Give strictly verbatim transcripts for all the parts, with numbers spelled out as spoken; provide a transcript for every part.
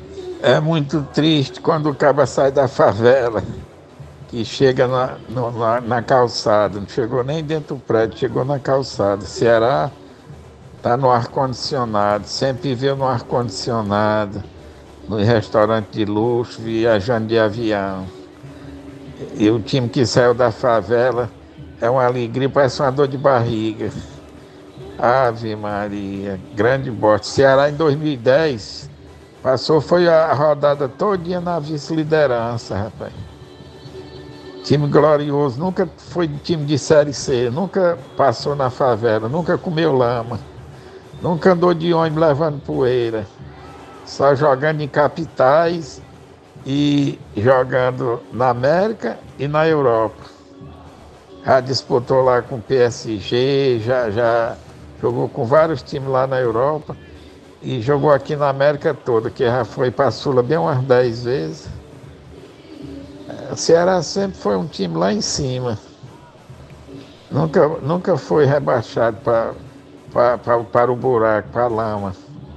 É muito triste quando o cara sai da favela, que chega na, no- na, na calçada, não chegou nem dentro do prédio, chegou na calçada. Ceará está no ar-condicionado, sempre viveu no ar-condicionado, no restaurante de luxo, viajando de avião. E o time que saiu da favela é uma alegria, parece uma dor de barriga. Ave Maria, grande bote. Ceará em dois mil e dez passou, foi a rodada todinha na vice-liderança, rapaz. Time glorioso, nunca foi time de Série C, nunca passou na favela, nunca comeu lama, nunca andou de ônibus levando poeira, só jogando em capitais e jogando na América e na Europa. Já disputou lá com o P S G, já, já jogou com vários times lá na Europa e jogou aqui na América toda, que já foi para a Sula bem umas dez vezes. O Ceará sempre foi um time lá em cima, nunca, nunca foi rebaixado pra, pra, pra, para o buraco, para a lama.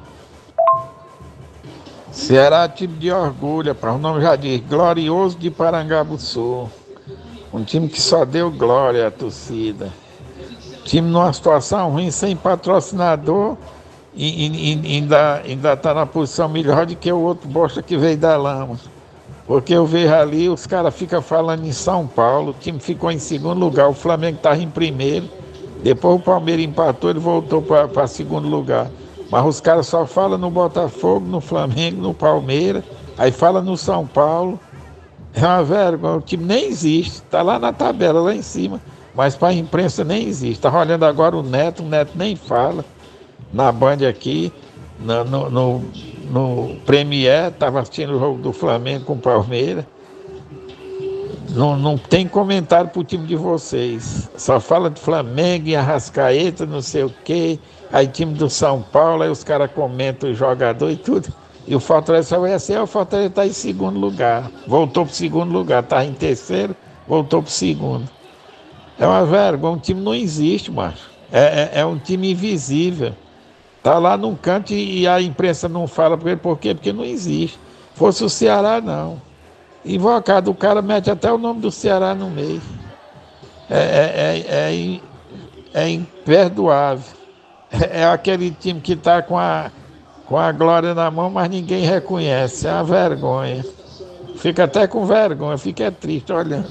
Ceará é time de orgulho, para o nome já diz, glorioso de Parangabuçu. Um time que só deu glória à torcida. Time numa situação ruim, sem patrocinador, e, e, e ainda ainda está na posição melhor do que o outro bosta que veio da lama. Porque eu vejo ali, os caras ficam falando em São Paulo, o time ficou em segundo lugar, o Flamengo estava em primeiro, depois o Palmeiras empatou, ele voltou para segundo lugar. Mas os caras só falam no Botafogo, no Flamengo, no Palmeiras, aí fala no São Paulo. É uma vergonha, o time nem existe, está lá na tabela, lá em cima, mas para a imprensa nem existe. Estava olhando agora o Neto, o Neto nem fala, na Band aqui, no, no, no, no Premier, estava assistindo o jogo do Flamengo com o Palmeiras. Não, não tem comentário para o time de vocês, só fala de Flamengo e Arrascaeta, não sei o quê, aí time do São Paulo, aí os caras comentam o jogador e tudo. E o Fortaleza só vai assim, o Fortaleza está em segundo lugar. Voltou para o segundo lugar, está em terceiro, voltou para o segundo. É uma vergonha, um time não existe, macho. É, é, é um time invisível. Está lá num canto e, e a imprensa não fala por ele, por quê? Porque não existe. Fosse o Ceará, não. Invocado, o cara mete até o nome do Ceará no meio. É, é, é, é, é imperdoável. É, é aquele time que está com a com a glória na mão, mas ninguém reconhece. É uma vergonha. Fica até com vergonha, fica triste olhando.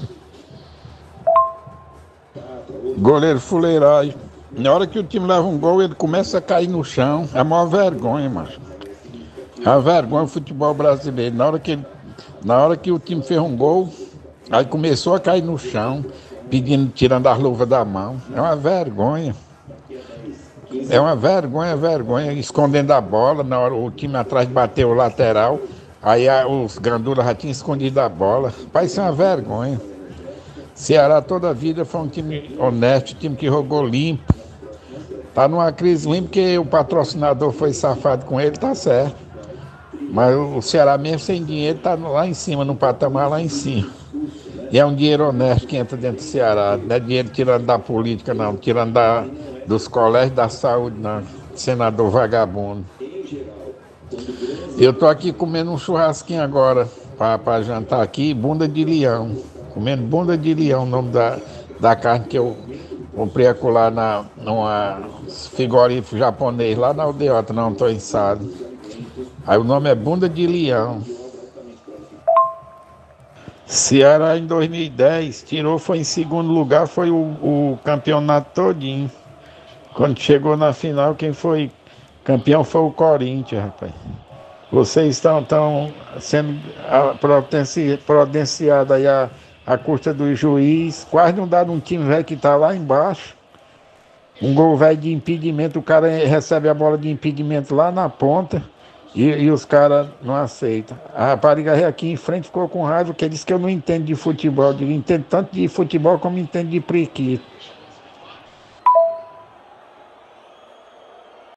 Goleiro fuleiragem. Na hora que o time leva um gol, ele começa a cair no chão. É a maior vergonha, macho. É uma vergonha o futebol brasileiro. Na hora que, ele, na hora que o time fez um gol, aí começou a cair no chão, pedindo, tirando as luvas da mão. É uma vergonha. É uma vergonha, vergonha, escondendo a bola, na hora o time atrás bateu o lateral, aí a, os gandulas já tinham escondido a bola. Pai, isso é uma vergonha. Ceará toda a vida foi um time honesto, um time que jogou limpo. Tá numa crise ruim porque o patrocinador foi safado com ele, tá certo. Mas o Ceará mesmo sem dinheiro tá lá em cima, no patamar lá em cima. E é um dinheiro honesto que entra dentro do Ceará, não é dinheiro tirando da política não, tirando da... dos colégios da saúde, não. Senador vagabundo. Eu tô aqui comendo um churrasquinho agora, para jantar aqui, bunda de leão. Comendo bunda de leão, o nome da, da carne que eu comprei lá na, numa frigorífico japonês, lá na aldeota, não tô ensado. Aí o nome é bunda de leão. Ceará em dois mil e dez tirou, foi em segundo lugar, foi o, o campeonato todinho. Quando chegou na final, quem foi campeão foi o Corinthians, rapaz. Vocês estão, estão sendo providenciados aí a, a custa do juiz. Quase não dá num time velho que está lá embaixo. Um gol velho de impedimento, o cara recebe a bola de impedimento lá na ponta e, e os caras não aceitam. A rapariga aqui em frente ficou com raiva, porque disse que eu não entendo de futebol. Eu digo, entendo tanto de futebol como entendo de prequito.